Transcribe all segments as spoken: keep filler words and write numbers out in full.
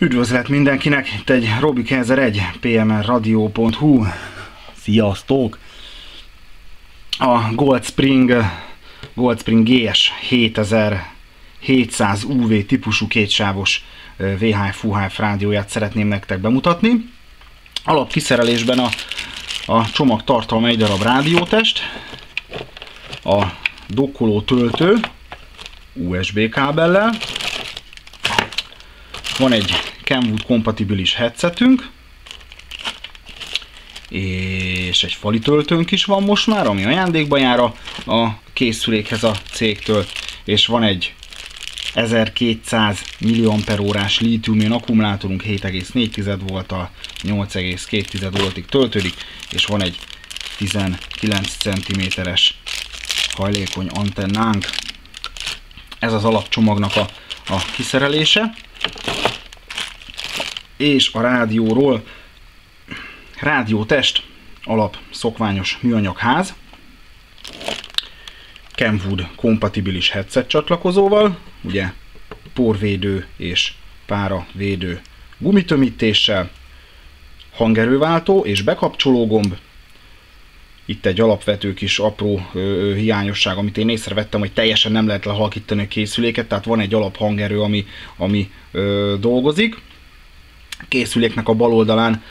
Üdvözlet mindenkinek, itt egy Robi kétezer-egy, pé em er radio pont hu. Sziasztok! A Gold Spring, Gold Spring gé es hétezer-hétszáz u vé típusú kétsávos vé há ef-u há ef rádióját szeretném nektek bemutatni. Alapkiszerelésben a, a csomag tartalma egy darab rádiótest, a dokkoló töltő u es bé kábellel, van egy Kenwood kompatibilis headsetünk, és egy fali töltőnk is van most már, ami ajándékba jár a, a készülékhez a cégtől, és van egy ezerkétszáz milliampere-órás lítium-ion akkumulátorunk, hét egész négy volttal, nyolc egész két voltig töltődik, és van egy tizenkilenc centiméteres hajlékony antennánk. Ez az alapcsomagnak a, a kiszerelése. És a rádióról: rádiótest, alap szokványos műanyagház, Kenwood kompatibilis headset csatlakozóval, ugye porvédő és páravédő gumitömítéssel, hangerőváltó és bekapcsoló gomb. Itt egy alapvető kis apró ö, hiányosság, amit én észrevettem, hogy teljesen nem lehet lehalkítani a készüléket, tehát van egy alap hangerő, ami, ami ö, dolgozik. A készüléknek a bal oldalán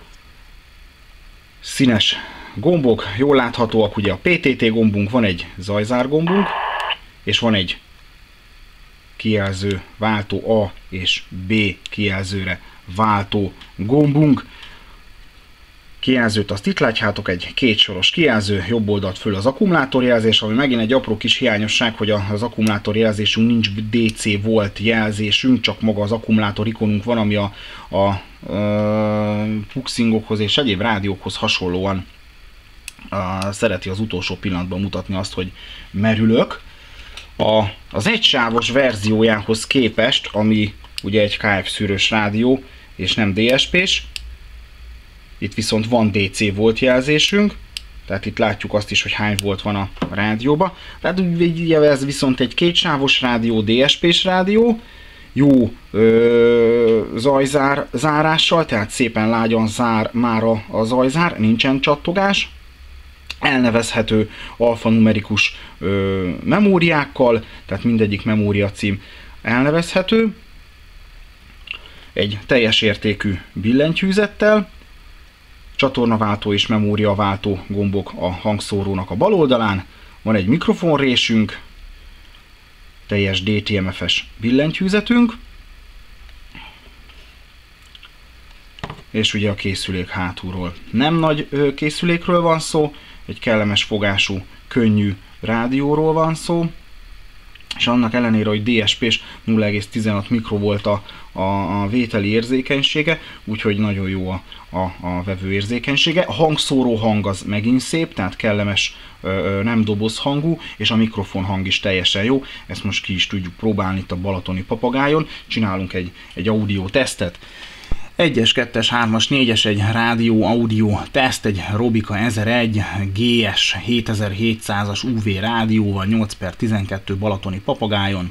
színes gombok, jól láthatóak, ugye a pé té té gombunk, van egy zajzár gombunk, és van egy kijelző váltó A és B kijelzőre váltó gombunk. Kijelzőt azt itt látjátok, egy kétsoros kijelző, jobb oldalt föl az akkumulátorjelzés, ami megint egy apró kis hiányosság, hogy az akkumulátorjelzésünk nincs dé cé volt jelzésünk, csak maga az akkumulátor ikonunk van, ami a, a, a puxingokhoz és egyéb rádiókhoz hasonlóan a, szereti az utolsó pillanatban mutatni azt, hogy merülök. A, az egysávos verziójához képest, ami ugye egy ká ef szűrős rádió és nem dé es pés, itt viszont van dé cé volt jelzésünk, tehát itt látjuk azt is, hogy hány volt van a rádióba. Tehát ugye ez viszont egy kétsávos rádió, dé es pés rádió, jó ö, zajzár zárással, tehát szépen lágyan zár már a, a zajzár, nincsen csattogás. Elnevezhető alfanumerikus ö, memóriákkal, tehát mindegyik memória cím elnevezhető. Egy teljes értékű billentyűzettel, csatornaváltó és memóriaváltó gombok a hangszórónak a bal oldalán, van egy mikrofonrésünk, teljes dé té em ef-es billentyűzetünk, és ugye a készülék hátulról. Nem nagy készülékről van szó, egy kellemes fogású, könnyű rádióról van szó, és annak ellenére, hogy dé es pés nulla egész tizenhat mikrovolt a, a, a vételi érzékenysége, úgyhogy nagyon jó a, a, a vevő érzékenysége. A hangszóró hang az megint szép, tehát kellemes, ö, ö, nem doboz hangú, és a mikrofon hang is teljesen jó. Ezt most ki is tudjuk próbálni itt a balatoni papagájon. Csinálunk egy, egy audio tesztet. egyes, kettes, hármas, négyes, egy rádió audio teszt, egy Robika ezer-egy gé es hétezer-hétszázas u vé rádióval, nyolc per tizenkettő balatoni papagájon.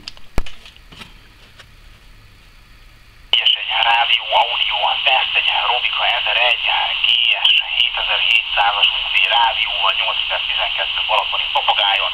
Egy rádió audio teszt, egy Robika ezer-egy gé es hétezer-hétszázas u vé rádióval, nyolc per tizenkettő balatoni papagájon.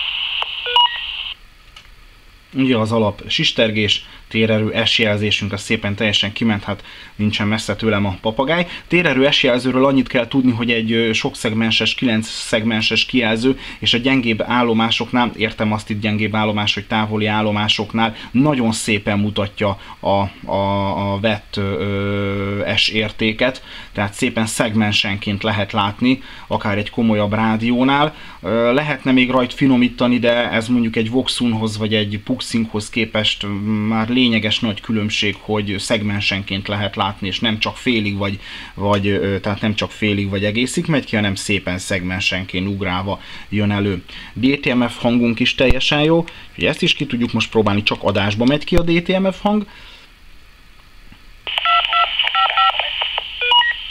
Ugye az alap sistergés, térerő es jelzésünk az szépen teljesen kiment, hát nincsen messze tőlem a papagáj. Térerő es jelzőről annyit kell tudni, hogy egy sokszegmenses, kilenc szegmenses kijelző, és a gyengébb állomásoknál, értem azt itt gyengébb állomás, hogy távoli állomásoknál nagyon szépen mutatja a, a, a vett ö, S értéket, tehát szépen szegmensenként lehet látni, akár egy komolyabb rádiónál. Ö, lehetne még rajt finomítani, de ez mondjuk egy Voxunhoz vagy egy Puxinghoz képest már lényeges nagy különbség, hogy szegmensenként lehet látni, és nem csak félig vagy, vagy tehát nem csak félig vagy egészig megy ki, hanem szépen szegmensenként ugrálva jön elő. dé té em ef hangunk is teljesen jó, úgyhogy ezt is ki tudjuk most próbálni, csak adásba megy ki a dé té em ef hang.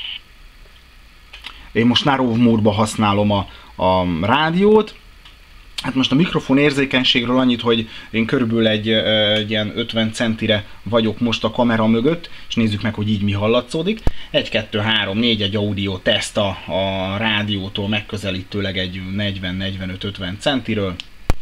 Én most Narrow módba használom a, a rádiót, Hát most a mikrofon érzékenységről annyit, hogy én körülbelül egy, egy ilyen ötven centire vagyok most a kamera mögött, és nézzük meg, hogy így mi hallatszódik. egy, kettő, három, négy egy audio teszt a, a rádiótól megközelítőleg egy negyven, negyvenöt, ötven centiről.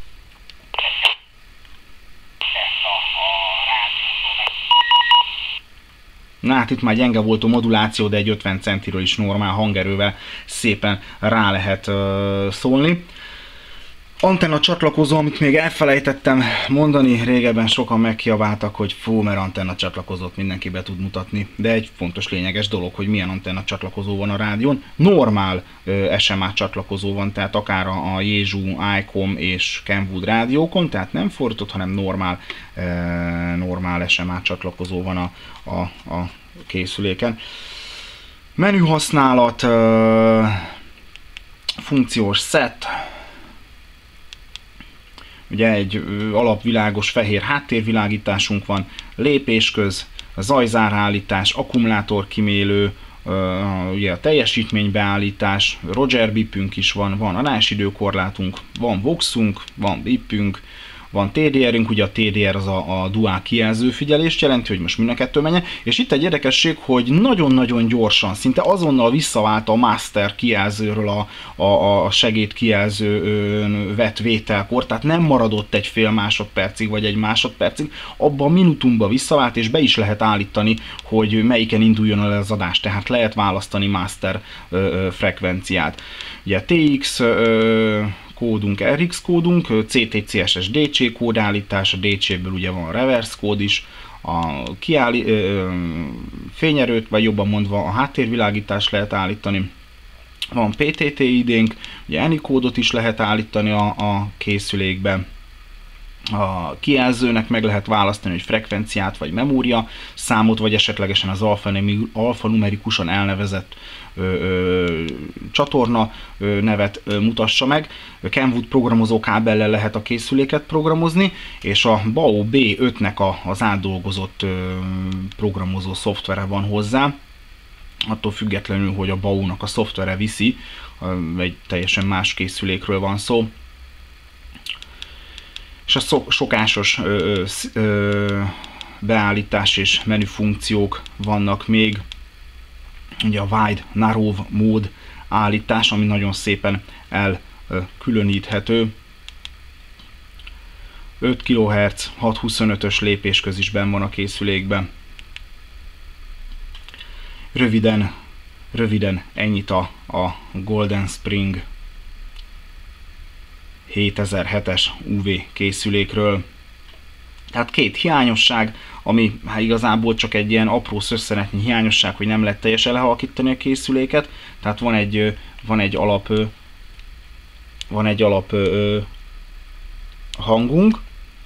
Na hát itt már gyenge volt a moduláció, de egy ötven centiről is normál hangerővel szépen rá lehet uh, szólni. Antenna csatlakozó, amit még elfelejtettem mondani, régebben sokan megkiabáltak, hogy fú, mert antenna csatlakozót mindenki be tud mutatni, de egy fontos lényeges dolog, hogy milyen antenna csatlakozó van a rádión. Normál ö, es em á csatlakozó van, tehát akár a, a Yaesu, iCom és Kenwood rádiókon, tehát nem fordított, hanem normál, ö, normál es em á csatlakozó van a, a, a készüléken. Menü használat, ö, funkciós set. Ugye egy alapvilágos fehér háttérvilágításunk van, lépésköz, zajzárállítás, akkumulátorkimélő, ugye a teljesítménybeállítás, Roger bipünk is van, van adásidőkorlátunk, van voxunk, van bipünk, van té dé erünk, ugye a té dé er az a, a duál kijelzőfigyelést jelenti, hogy most mind a kettő menjen, és itt egy érdekesség, hogy nagyon-nagyon gyorsan, szinte azonnal visszavált a master kijelzőről a, a, a segéd kijelző vett vételkor, tehát nem maradott egy fél másodpercig vagy egy másodpercig, abban a minutumban visszavált, és be is lehet állítani, hogy melyiken induljon el az adás, tehát lehet választani master ö, ö, frekvenciát. Ugye té iksz ö, kódunk, er iksz kódunk, cé té cé es es dé cé kódállítás, a dé céből ugye van a reverse kód is, a kiállí, ö, fényerőt, vagy jobban mondva a háttérvilágítást lehet állítani. Van pé té té idénk, ugye eni kódot is lehet állítani a, a készülékbe. A kijelzőnek meg lehet választani, hogy frekvenciát vagy memória számot, vagy esetlegesen az alfanumerikusan elnevezett ö, ö, csatorna ö, nevet ö, mutassa meg. Kenwood programozó kábellel lehet a készüléket programozni, és a bau bé ötnek a, az átdolgozott ö, programozó szoftvere van hozzá. Attól függetlenül, hogy a bau-nak a szoftvere viszi, egy teljesen más készülékről van szó. És a szokásos ö, ö, beállítás és menü funkciók vannak még. Ugye a wide narrow mód állítás, ami nagyon szépen elkülöníthető. öt kilohertz, hatszázhuszonötös lépésköz is benn van a készülékben. Röviden, röviden ennyit a, a Golden Spring hétezer-hetes u vé készülékről. Tehát két hiányosság, ami hát igazából csak egy ilyen apró szösszenetnyi hiányosság, hogy nem lehet teljesen lehalkítani a készüléket. Tehát van egy, van egy alap, van egy alap hangunk.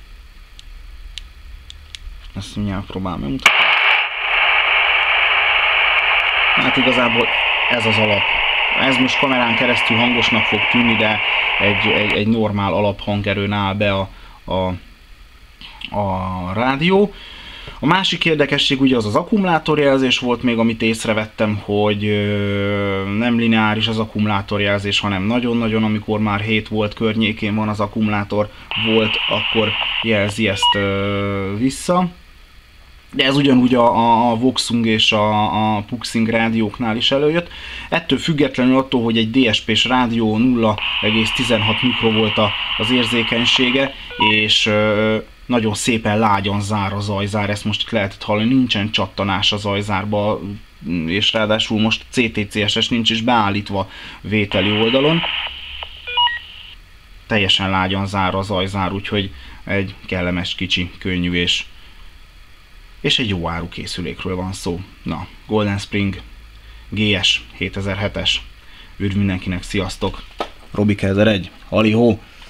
Ezt mindjárt próbálom megmutatni. Hát igazából ez az alap. Ez most kamerán keresztül hangosnak fog tűnni, de egy, egy, egy normál alaphangerőn áll be a, a, a rádió. A másik érdekesség ugye az az akkumulátorjelzés volt még, amit észrevettem, hogy ö, nem lineáris az akkumulátorjelzés, hanem nagyon-nagyon, amikor már hét volt környékén van az akkumulátor volt, akkor jelzi ezt ö, vissza. De ez ugyanúgy a, a Voxung és a, a Puxing rádióknál is előjött. Ettől függetlenül attól, hogy egy dé es pés rádió nulla egész tizenhat mikro volt az érzékenysége, és ö, nagyon szépen lágyan zár a zajzár, ezt most itt lehetett hallani, nincsen csattanás a zajzárba, és ráadásul most cé té cé es es nincs is beállítva vételi oldalon. Teljesen lágyan zár a zajzár, úgyhogy egy kellemes, kicsi, könnyű és és egy jó áru készülékről van szó. Na, Golden Spring gé es hétezer-hetes. Üdv mindenkinek, sziasztok! Robi Kezer egy, halihó!